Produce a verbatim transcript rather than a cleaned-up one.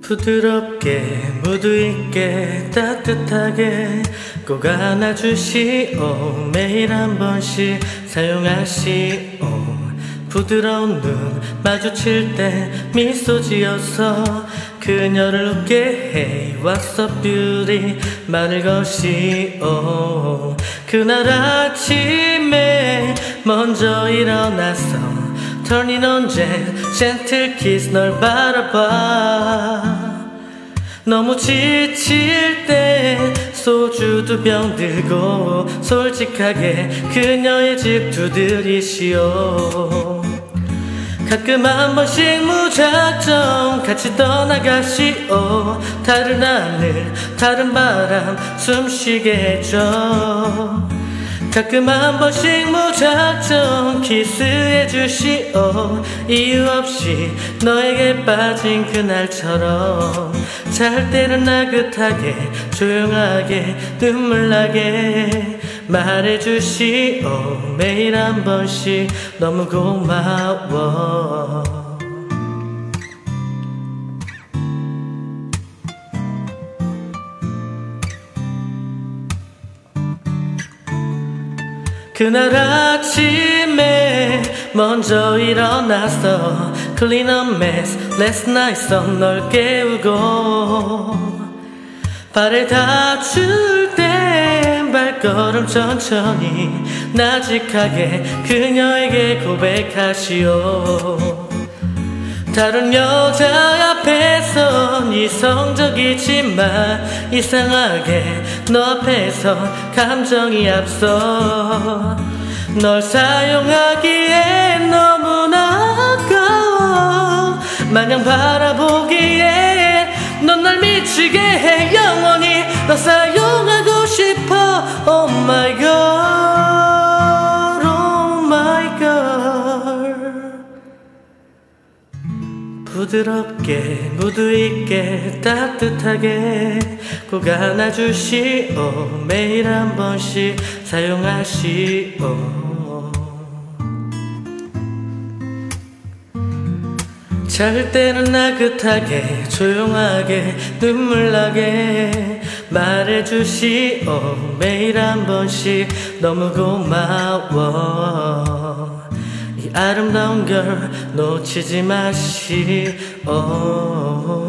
부드럽게 무드 있게 따뜻하게 꼭 안아주시오. 매일 한 번씩 사용하시오. 부드러운 눈 마주칠 때 미소 지어서 그녀를 웃게 해. What's up beauty 말을 거시오. 그날 아침에 먼저 일어나서 Turning on jet, gentle kiss 널 바라봐. 너무 지칠 때 소주 두 병 들고 솔직하게 그녀의 집 두드리시오. 가끔 한 번씩 무작정 같이 떠나가시오. 다른 하늘 다른 바람 숨쉬게 해줘. 가끔 한 번씩 무작정 키스해주시오. 이유 없이 너에게 빠진 그날처럼 잘 때는 나긋하게 조용하게 눈물 나게 말해주시오. 매일 한 번씩 너무 고마워. 그날 아침에 먼저 일어나서 Clean a mess last night 선 널 깨우고 발에 닿줄 땐 발걸음 천천히 나직하게 그녀에게 고백하시오. 다른 여자 앞에선 이성적이지만 이상하게 너 앞에서 감정이 앞서. 널 사용하기에 너무나 아까워. 마냥 바라보기에 넌 날 미치게 해. 영원히 너 사용하고 싶어. Oh my god, oh my god. 부드럽게 무드 있게 따뜻하게 꼭 안아주시오. 매일 한 번씩 사용하시오. 잘 때는 나긋하게 조용하게 눈물 나게 말해주시오. 매일 한 번씩 너무 고마워. 이 아름다운 걸 놓치지 마시오.